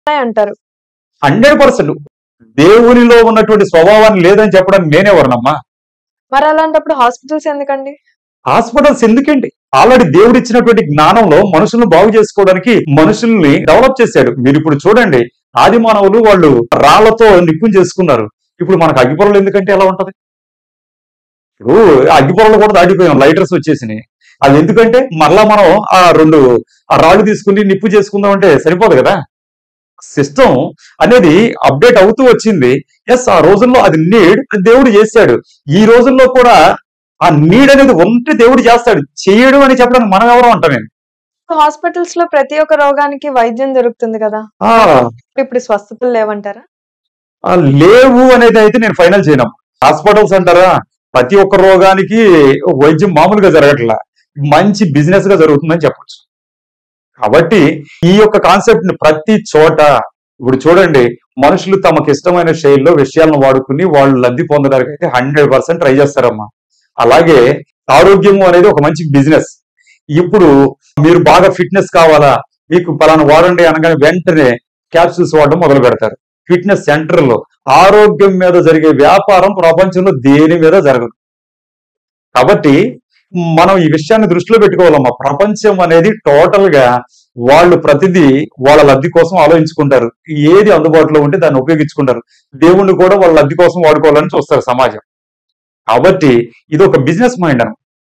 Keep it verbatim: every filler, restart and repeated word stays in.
అంటారు. Hundred percent దేవునిలో ఉన్నటువంటి స్వభావాన్ని లేదని చెప్పడానికి నేనెవరనమ్మా? మరి అలాంటప్పుడు హాస్పిటల్స్ ఎందుకండి? హాస్పిటల్స్ ఎందుకండి? ఆల్రెడీ దేవుడు ఇచ్చినటువంటి జ్ఞానంలో మనుషులను బాగు చేసుకోవడానికి మనుషుల్ని డెవలప్ చేశాడు. మీరు ఇప్పుడు చూడండి, ఆది మానవులు వాళ్ళు రాళ్లతో నిప్పుని చేసుకున్నారు. ఇప్పుడు మనకు అగ్గిపొరలు ఎందుకంటే ఎలా ఉంటది? ఇప్పుడు అగ్గిపొరలు కూడా దాటిపోయాం, లైటర్స్ వచ్చేసినాయి. అది ఎందుకంటే మరలా మనం ఆ రెండు ఆ రాళ్ళు తీసుకుని నిప్పు చేసుకుందాం అంటే సరిపోదు కదా. సిస్టమ్ అనేది అప్డేట్ అవుతూ వచ్చింది. ఎస్, ఆ రోజుల్లో అది నీడ్ దేవుడు చేశాడు. ఈ రోజుల్లో కూడా ఆ నీడ్ అనేది ఉంటే దేవుడు చేస్తాడు. చేయడం అని చెప్పడానికి మనం ఎవరో అంటాం నేను. హాస్పిటల్స్ లో ప్రతి ఒక్క రోగానికి వైద్యం దొరుకుతుంది కదా, ఆ ఇప్పుడు స్వస్థతలు లేవంటారా? ఆ, లేవు అనేది అయితే నేను ఫైనల్ చేయను. హాస్పిటల్స్ అంటారా, ప్రతి ఒక్క రోగానికి వైద్యం మామూలుగా జరగట్లా, మంచి బిజినెస్ గా జరుగుతుందని చెప్పొచ్చు. కాబట్టి ఈ యొక్క కాన్సెప్ట్ ని ప్రతి చోట ఇప్పుడు చూడండి, మనుషులు తమకు ఇష్టమైన శైలిలో విషయాలను వాడుకుని వాళ్ళు లబ్ధి పొందడానికి అయితే హండ్రెడ్ పర్సెంట్ ట్రై చేస్తారమ్మా. అలాగే ఆరోగ్యము అనేది ఒక మంచి బిజినెస్. ఇప్పుడు మీరు బాగా ఫిట్నెస్ కావాలా, మీకు పలానా వాడండి అనగానే వెంటనే క్యాప్సూల్స్ వాడడం మొదలు పెడతారు. ఫిట్నెస్ సెంటర్లో ఆరోగ్యం మీద జరిగే వ్యాపారం ప్రపంచంలో దేని మీద జరగదు. కాబట్టి మనం ఈ విషయాన్ని దృష్టిలో పెట్టుకోవాలమ్మా. ప్రపంచం అనేది టోటల్ గా వాళ్ళు ప్రతిదీ వాళ్ళ లబ్ధి కోసం ఆలోచించుకుంటారు. ఏది అందుబాటులో ఉంటే దాన్ని ఉపయోగించుకుంటారు. దేవుణ్ణి కూడా వాళ్ళ లబ్ధి కోసం వాడుకోవాలని చూస్తారు సమాజం. కాబట్టి ఇది ఒక బిజినెస్ మైండ్ అన్నమాట.